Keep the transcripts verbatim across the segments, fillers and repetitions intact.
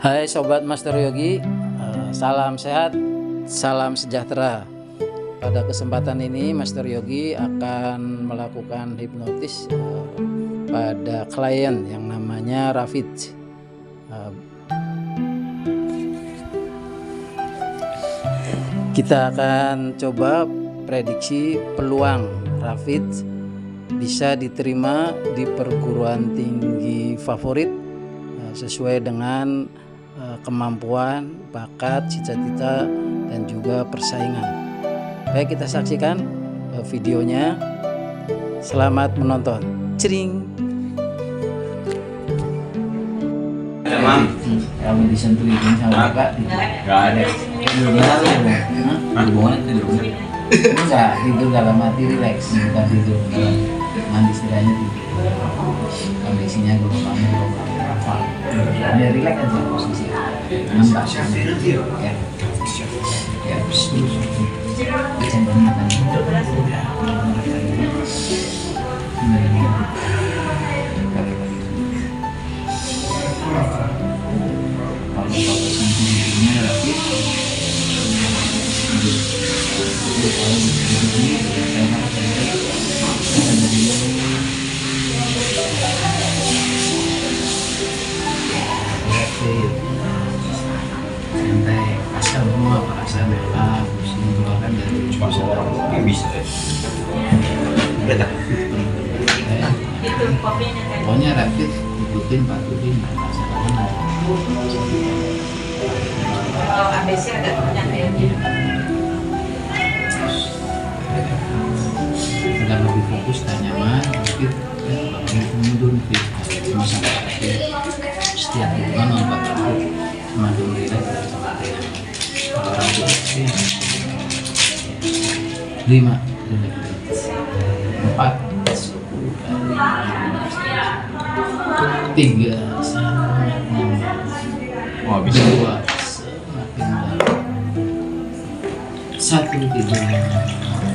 Hai Sobat Master Yogi, eh, salam sehat, salam sejahtera. Pada kesempatan ini Master Yogi akan melakukan hipnotis eh, pada klien yang namanya Rafid. Eh, kita akan coba prediksi peluang Rafid bisa diterima di perguruan tinggi favorit eh, sesuai dengan kemampuan, bakat, cita-cita, dan juga persaingan. Baik, kita saksikan videonya. Selamat menonton. Cering. Emang kamu disentuh izin sama kakak? nggak ada. Tidurnya hubungan tidur. Enggak, tidur dalam hati rileks, bukan tidur dalam mandi istilahnya tidur. Kondisinya gelombang gelombang hafal. Ada rileks aja posisi. Nampak ya. Ya, santai, asal semua perasaan lelah, pusing keluarkan dari Cuma seorang yang bisa. Beda. Pokoknya Rafid ikutin, patuhin, masalahnya. Kalau A B C ada tulisan kayaknya. Agar lebih fokus dan nyaman, Rafid lebih mundur, cuma sampai setiap hubungan membuat Rafid semakin rileks dan semakin nyaman. Kalau Rafid sih lima, empat, tiga, sangat nyaman. Oh, bisa. Dua, semakin dalam. Satu, tidur nyaman.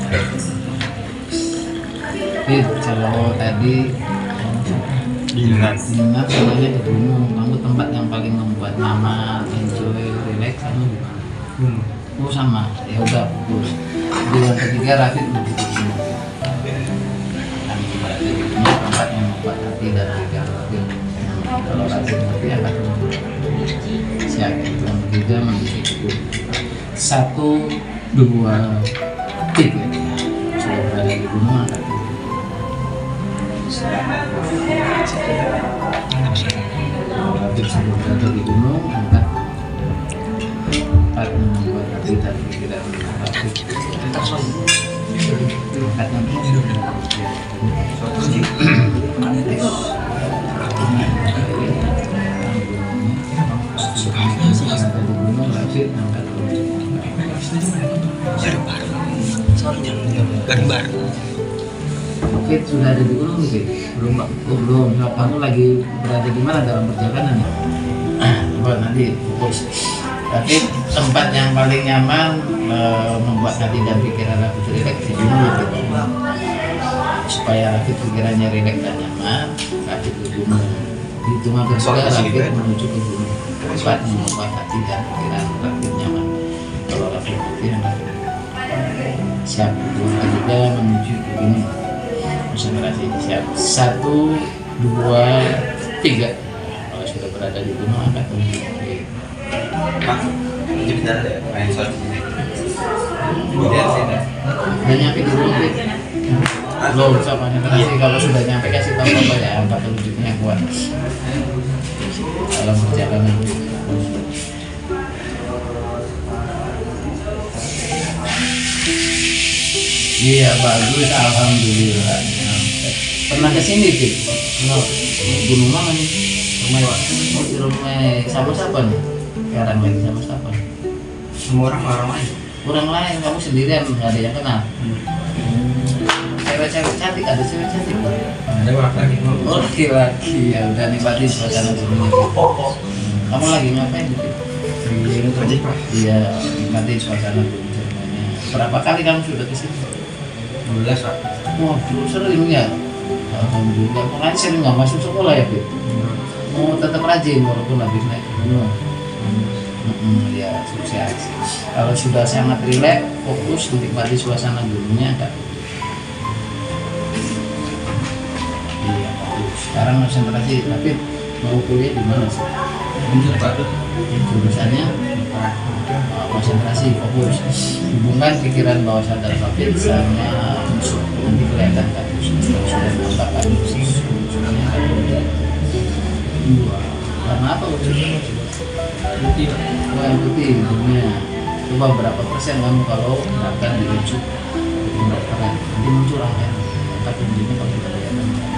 Fit, kalau tadi Bingungan. ingat semuanya di gunung, kamu tempat yang paling membuat nyaman, enjoy, relax, kamu di mana? Hmm. Oh sama, ya udah fokus. Di yang ketiga Rafid menuju ke gunung. Kami berada di gunung, tempat yang membuat hati dan pikiran Rafid nyaman. Kalau Rafid ngerti akan siap. Yang ketiga menuju ke gunung. Satu, dua, tiga. Sudah berada di gunung, angkat dulu. Rafid sudah berada di gunung, angkat empat, membuat hati dan pikiran Rafid. Angkatnya dulu. Sampai di gunung, Rafid angkat dulu. Bareng-bareng. Fit sudah ada di gunung nih, Fit? Belum, Pak? Oh, belum. Nah, kamu lagi berada di mana dalam perjalanan ya? Coba nanti fokus. Tapi tempat yang paling nyaman e, membuat hati dan pikiran Rafid rileks di gunung ya, Fit. Supaya Rafid pikirannya rileks dan nyaman, Rafid di gunung. Itu mah kedua Rafid menuju ke gunung. Tempat yang membuat hati dan pikiran Rafid nyaman. Kalau Rafid putih, Rafid siap. Yang ketiga menuju ke gunung. Konsentrasi, siap. Satu, dua, tiga. Kalau sudah berada di gunung, angkat dulu. Pak, ini benar ya? Main soal ini. Dia sini. Udah nyampe di gunung, Fit? Belum, sama konsentrasi. Kalau sudah nyampe, kasih tahu apa ya, angkat telunjuknya kuat. Dalam perjalanan. Iya, bagus, alhamdulillah. Pernah ke sini, Fit? No, gunung mana nih? Rumah Iwan. Oh, di rumah sama siapa nih? Sekarang lagi sama siapa? Semua orang orang lain. Orang lain, kamu sendirian, nggak ada yang kenal. Cewek-cewek cantik, ada cewek cantik. Ada laki-laki. Oh, laki-laki, ya udah nikmatin suasana sini. Kamu lagi ngapain, Fit? Ini aja Pak. Iya, nikmatin suasana gunung semuanya. Berapa kali kamu sudah ke sini? dua belas Pak. Waduh, sering ya. Alhamdulillah. Makanya sering nggak masuk sekolah ya, Fit? Mau tetap rajin walaupun habis naik gunung. Mm-mm, ya sukses. Kalau sudah sangat rileks, fokus menikmati suasana gunungnya, enggak. Iya, bagus. Sekarang konsentrasi, tapi mau kuliah di mana sih? Muncul Pak. Jurusannya uh, konsentrasi, fokus. Hubungan pikiran bawah sadar David sama musuh. Nanti kelihatan kan sudah menambahkan musuhnya kan. Dua. Karena apa unsurnya? Putih. Oh, yang putih hidungnya. Coba berapa persen kamu kalau akan dirujuk ke pendokteran? Nanti muncul angka angka tingginya kalau kita lihat.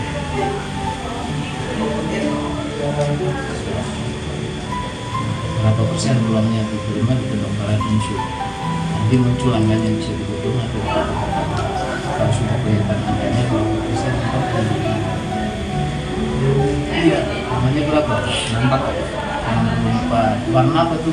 Berapa persen peluangnya diterima di pendokteran muncul? Nanti muncul angkanya bisa dihitung atau kalau sudah kelihatan angkanya berapa persen apa? Iya, namanya berapa? Nampak. Empat. Warna apa tuh?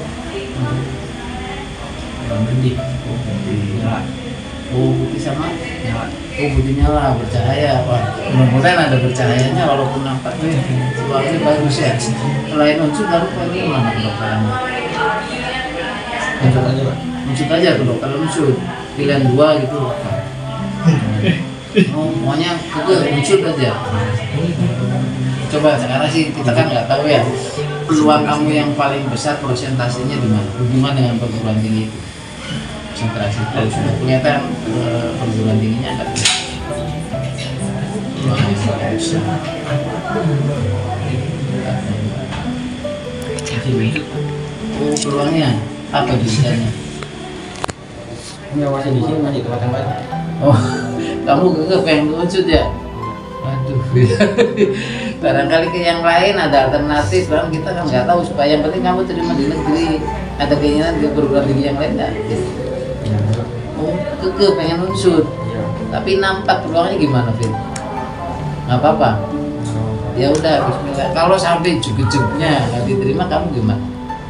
Warna putih. Oh, putih. Nyala. Oh, putih sama? Nyala. Oh, putih nyala, bercahaya. Wah, mudah-mudahan ada bercahayanya walaupun nampaknya peluangnya bagus ya. Selain unsur, lalu ini mana kedokterannya? Muncul aja Pak. Unsur aja kedokteran unsur. Pilihan dua gitu. Oh, maunya ke unsur aja. Coba sekarang sih kita kan nggak tahu ya peluang kamu yang paling besar persentasenya di mana hubungan dengan perguruan tinggi itu konsentrasi kalau sudah kelihatan e, perguruan tingginya ada peluangnya paling besar. Oh peluangnya apa jurusannya? Ini awasnya di sini masih kelihatan banget. Oh kamu kekeh pengen lucu ya? Aduh barangkali ke yang lain ada alternatif, kan kita kan nggak tahu. Supaya yang penting kamu terima di negeri, ada keinginan ke perguruan tinggi yang lain nggak? Oh kekeh pengen unsur, tapi nampak peluangnya gimana Fit? Nggak apa-apa. Ya udah Bismillah. Kalau sampai juk-juknya nggak diterima kamu gimana?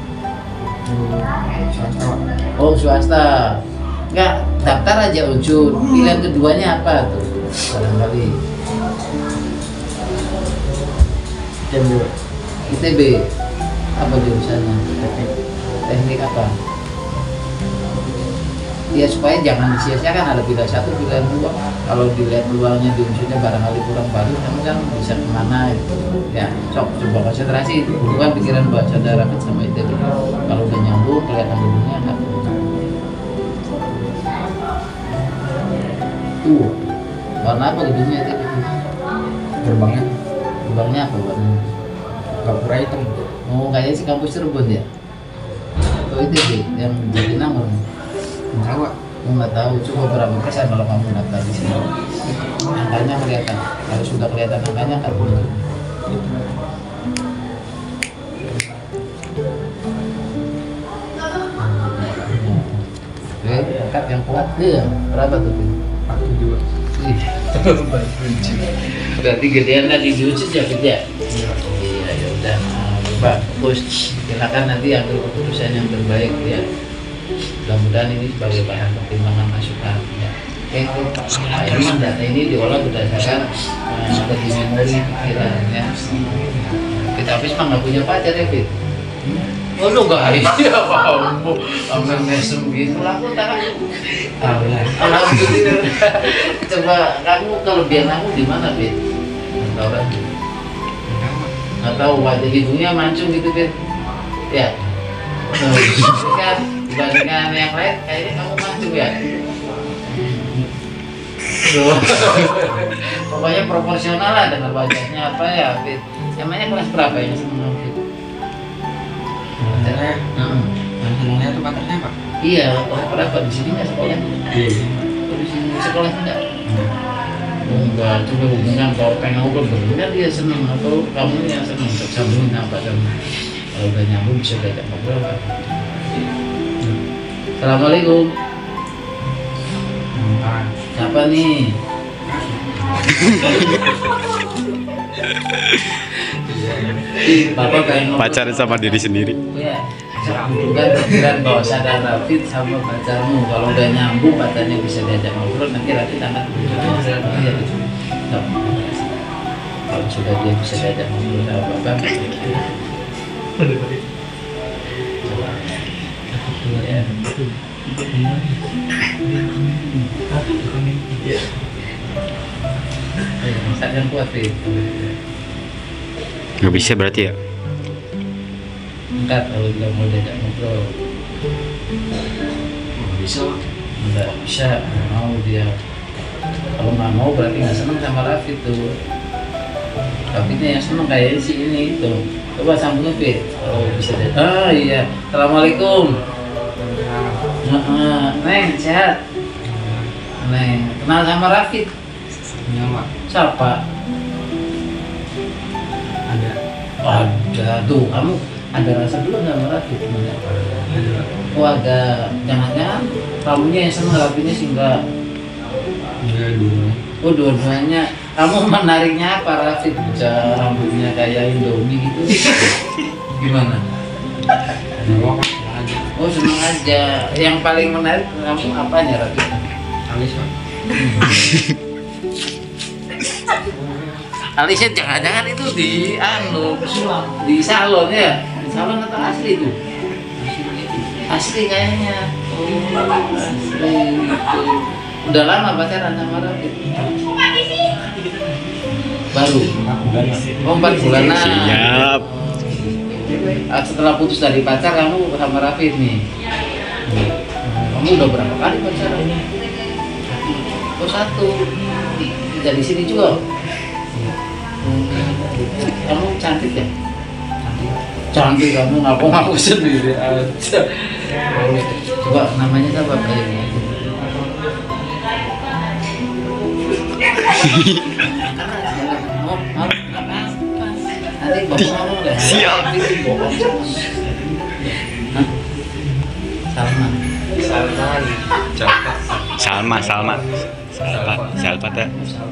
Oh swasta. Nggak daftar aja unsur. Pilihan keduanya apa tuh? Barangkali I T B apa jurusannya? Teknik. Teknik apa? Ya supaya jangan disia-siakan, ada pilihan satu, pilihan dua. Kalau dilihat peluangnya di unsurnya barangkali kurang bagus, kamu kan bisa kemana itu. Ya, sok coba konsentrasi itu. Bukan pikiran baca darah sama I T B. Kalau udah nyambung, kelihatan dulunya nggak. Tuh, warna apa gedungnya itu? Gerbangnya. Gerbangnya apa warnanya? Gapura hitam. Oh, kayaknya sih kampus Cirebon ya? Atau I T B yang Jatinangor? Nggak tahu Pak. Aku nggak tahu, coba berapa persen kalau kamu daftar di sini. Angkanya kelihatan, kalau sudah kelihatan angkanya kan boleh. Oke, angkat yang kuat dia. Berapa tuh? Aku juga. Ih, berarti gedean lagi diusus ya kerja. Iya. Iya, ya udah. Nah, coba fokus. Silakan nanti ambil keputusan yang terbaik ya. Mudah-mudahan ini sebagai bahan pertimbangan masukan ya. Oke, nah, ini data ini diolah berdasarkan uh, bagi memori pikiran ya. Kita habis mah nggak punya pacar ya Fit? Oh lu nggak iya kamu ambil mesum gitu lah aku tak alhamdulillah. Coba kamu kelebihan aku di mana Fit? Nggak tahu kan? Nggak tahu wajah hidungnya mancung gitu Fit? Ya. Nah, kan dibandingkan yang lain kayaknya kamu mancung ya. Pokoknya proporsional lah dengan wajahnya apa ya Fit. Emangnya kelas berapa yang seneng Fit? Pacarnya, yang senangnya tuh pacarnya Pak? Iya, kelas berapa di sini nggak sekolah? Iya. Oh, di sini sekolah enggak? Oh, enggak, coba hubungan kalau pengen ngobrol benar dia seneng atau kamu yang seneng untuk sambungin apa kamu? Kalau udah nyambung bisa diajak ngobrol Pak. Assalamualaikum. Siapa nih? Bapak pengen ngobrol. Pacaran sama diri sendiri. Ya, bukan pikiran bahwa sadar Rafid sama pacarmu. Kalau udah nyambung pacarnya bisa diajak ngobrol, nanti Rafid akan iya, no. Kalau sudah dia bisa diajak ngobrol sama bapak. Iya. Iya. Ayo, masakan kuat sih. Nggak bisa berarti ya? Enggak, kalau nggak mau diajak ngobrol. Nggak bisa. Nggak bisa, nggak mau dia. Kalau nggak mau berarti nggak seneng sama Raffi tuh. Raffinya yang seneng kayak si ini tuh. Coba sambungin Fit, kalau bisa deh. Ah iya, assalamualaikum. Nah, Neng sehat. Neng kenal sama Raffi? Nyawa. Siapa? Ada. Ada tuh, kamu ada rasa belum sama Raffi? Ada. Oh ada, jangan-jangan kamunya yang seneng, Raffinya sih enggak. Ada dua. Oh dua-duanya. Kamu menariknya apa Raffi? Bisa rambutnya kayak Indomie gitu. Gimana? Nyawa aja. Oh seneng aja. Yang paling menarik kamu apanya Raffi? Alis Pak. Alisnya jangan-jangan itu di anu di salon ya? Di salon atau asli itu? Asli kayaknya. Oh asli itu. Udah lama pacaran sama Raffi? Baru? Oh empat bulanan. Siap. Ah, setelah putus dari pacar kamu sama Raffi nih? Kamu udah berapa kali pacaran? Oh satu. Tidak di sini juga? Kamu cantik ya? Cantik kamu ngaku-ngaku sendiri aja. Coba namanya siapa kayaknya? Nanti bapak kamu nggak siap itu bohong. Salma. Salma. Salma, Salma. Salma, Salma teh.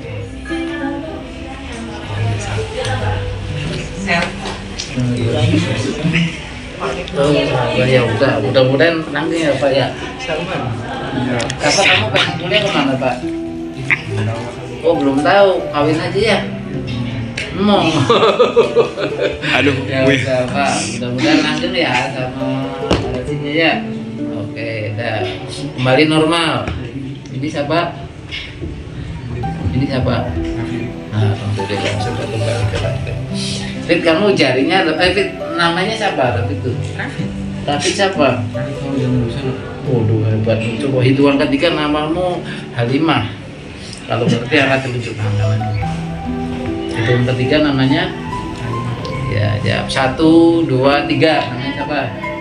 Oh ya udah, mudah-mudahan nanti ya Pak ya. Apa kamu pengen kuliah kemana Pak? Oh belum tahu, kawin aja ya. Mau. Aduh, Ya wih. udah Pak, mudah-mudahan langgeng ya sama rezekinya ya. Oke, dah kembali normal. Ini siapa? Ini siapa? Nah, alhamdulillah sudah kembali ke langgeng. Fit, kamu jarinya, eh Fit, namanya siapa? Fit itu. Raffi siapa? Waduh hebat. Coba hitungan ketiga namamu Halimah. Kalau berarti akan tunjukkan namanya. Hitungan ketiga namanya ya, jawab satu, dua, tiga. Namanya siapa?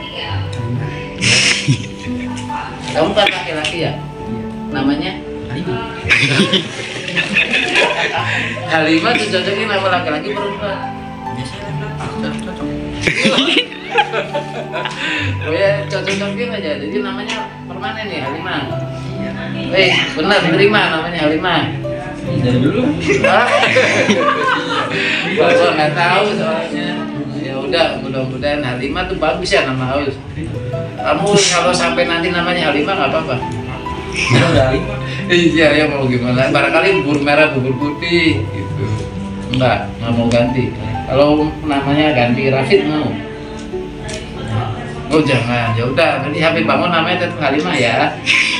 Kamu kan laki-laki ya? Namanya? Halimah tuh cocoknya nama laki-laki perempuan. Oh ya cocok-cocokin aja. Jadi namanya permanen nih Halimah. Eh benar terima namanya Halimah. Dari dulu. Bapak nggak tahu soalnya. Ya udah mudah-mudahan Halimah tuh bagus ya nama Aus. Kamu kalau sampai nanti namanya Halimah nggak apa-apa. Iya ya mau gimana? Barangkali bubur merah bubur putih gitu. Enggak, nggak mau ganti. Kalau namanya ganti Rafid mau. Oh jangan, ya udah. Nanti sampai bangun namanya tetap Halimah ya.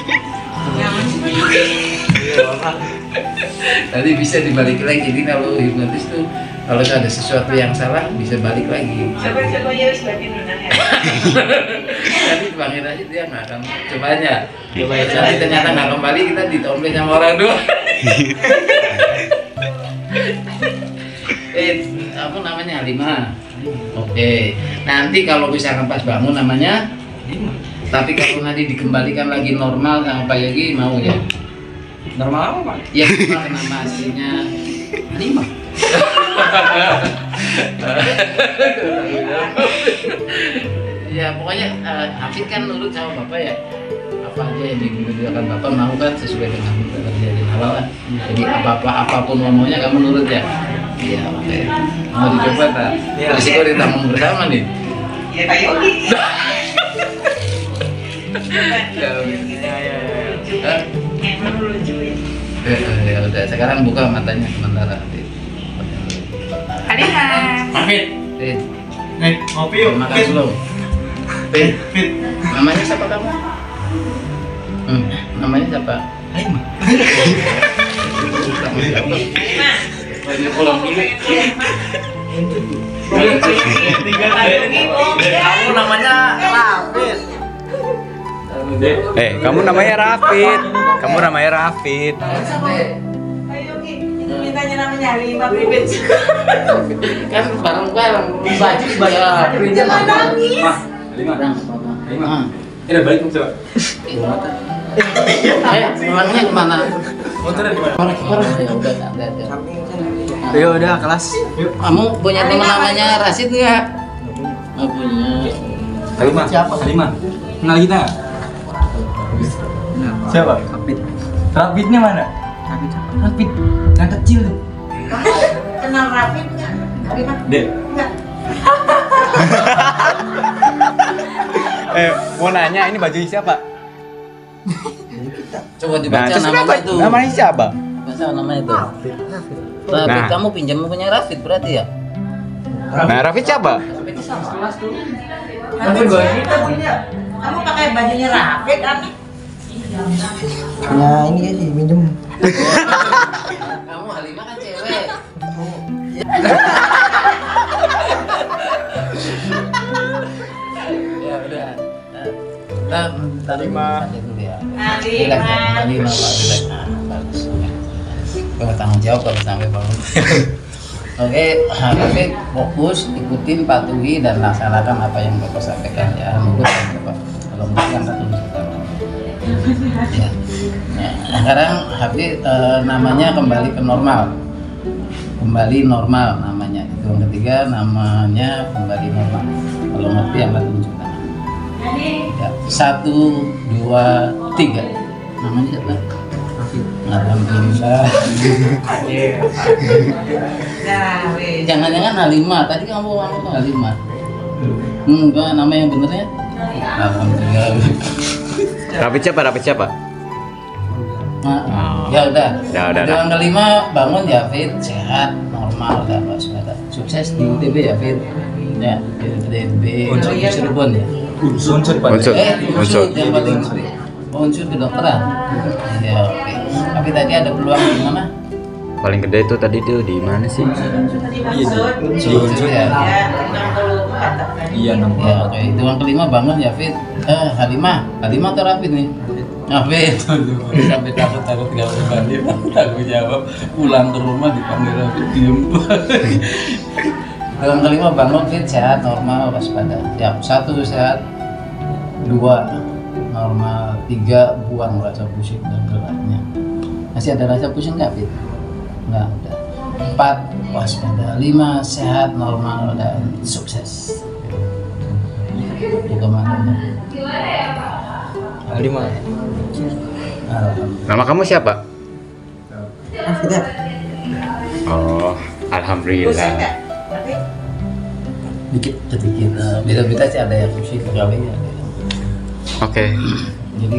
Nanti bisa dibalik lagi. Jadi kalau hipnotis tuh kalau ada sesuatu yang salah bisa balik lagi. Coba-coba ya sebagai minangnya. Nanti Bang Rashid dia nggak akan cobanya. Coba ya, nanti ternyata nggak kembali kita ditompleng sama orang dua. Eh, kamu namanya Halimah. Oke. Nanti kalau misalkan pas bangun namanya. Tapi kalau nanti dikembalikan lagi normal sama Pak Yogi mau ya? Normal apa Pak? Ya normal nama aslinya Halimah. Ya pokoknya uh, Hafid kan nurut sama bapak ya, apa aja yang dikerjakan bapak mau kan sesuai dengan perjanjian awal kan. Jadi apa apa apapun maunya kamu nurut ya. Iya oke. Mau dicoba tak? Ya, Risiko oke. ditanggung bersama nih. Ya Pak Yogi. Ya, Ya ya ya. Hah? Emang lucu ya. Eh, eh, ya udah sekarang buka matanya sementara. Halimah. Hafid. Eh, Eh, ngopi yuk. makan belum? Fit, Fit. Namanya siapa kamu? Hmm, namanya siapa? Halimah. Lagi pulang dulu. Kamu namanya Rafid. Eh, kamu namanya Rafid. Kamu namanya Rafid. Mintanya namanya Halimah Bibit. Kan bareng-bareng baju bayar. Jangan nangis. Halimah. Halimah. Ini balik coba. Eh, pulangnya kemana? Motornya di mana? Parah, parah. Ya udah, ada, ada. Ayo udah kelas. Yuk. Kamu punya teman namanya Rasid nggak? Nggak punya. Halimah. Siapa? Halimah. Kenal kita nggak? Siapa? Rapid. Rapidnya mana? Rapid. Rapid. Yang kecil tuh. Kenal Rafid nggak? Halimah? Dek. Nggak. Eh, mau nanya ini baju siapa? Coba Nah, dibaca terus namanya kenapa? itu. Namanya siapa? Baca namanya itu. Rafid. Nah. Kamu pinjam punya Rafid berarti ya? Nah, Rafid siapa? Rafid kita punya. Kamu pakai bajunya Rafid aneh. Ya ini ya sih minjem. Kamu Halimah kan cewek. Ya udah. Nah, Halimah. Dulu ya. Halimah. Halimah, Pak. Relax. Nah, bagus. Bertanggung jawab kalau sampai bangun. Oke, oke, fokus, ikutin, patuhi dan laksanakan apa yang Bapak sampaikan ya. Mungkin Bapak kalau mungkin satu ya. Nah, sekarang Habib eh, namanya kembali ke normal. Kembali normal namanya. Itu yang ketiga namanya kembali normal. Kalau ngerti yang tunjuk tangan. Ya, satu, dua, tiga. Namanya siapa? Alhamdulillah. Nah, weh. Jangan-jangan Halimah. Tadi kamu ngomong Halimah. Enggak, nama yang benernya? Alhamdulillah. Rafid siapa? Rafid siapa? Nah, ya udah. Ya udah, Yang kelima bangun ya Fit, sehat, normal dan waspada. Sukses di U T B ya Fit. Ya, di U T B Cirebon ya. Unsur pada. Unsur. Eh, Unsur. unsur yang paling unsur kedokteran. Ya, oke. Tapi tadi ada peluang di mana? Paling gede itu tadi tuh di mana sih? Dimaksud. Unsur ya. Ya, enam puluh empat tadi. Iya enam. Ya, oke. Itu yang kelima bangun ya Fit. Eh, Halimah, Halimah atau Rafid nih? Rafid. Sampai takut-takut nggak berani. Aku jawab, pulang ke rumah dipanggil Rafid diem. Yang kelima bangun Fit, sehat, normal, waspada. Ya, satu sehat, dua normal, tiga buang rasa pusing dan geraknya. Masih ada rasa pusing nggak Fit? Nggak ada. Empat waspada, lima sehat, normal dan sukses. Itu kemana? Halimah. Alhamdulillah. Nama kamu siapa? Rafid. Oh, Pusing alhamdulillah. nggak? Rafid? Dikit sedikit. Eh, Beda-beda sih ada yang pusing kali ya. Oke. Jadi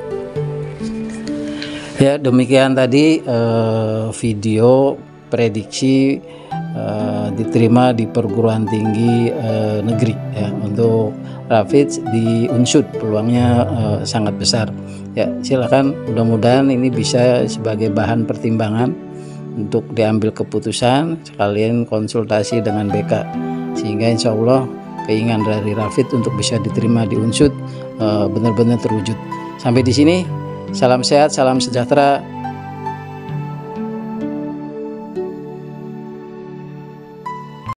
ya demikian tadi eh, video prediksi eh, diterima di perguruan tinggi eh, negeri ya untuk Rafid di Unsud peluangnya eh, sangat besar ya. Silakan, mudah-mudahan ini bisa sebagai bahan pertimbangan untuk diambil keputusan, sekalian konsultasi dengan B K sehingga insya Allah keinginan dari Rafid untuk bisa diterima di Unsud benar-benar terwujud. Sampai di sini, salam sehat, salam sejahtera.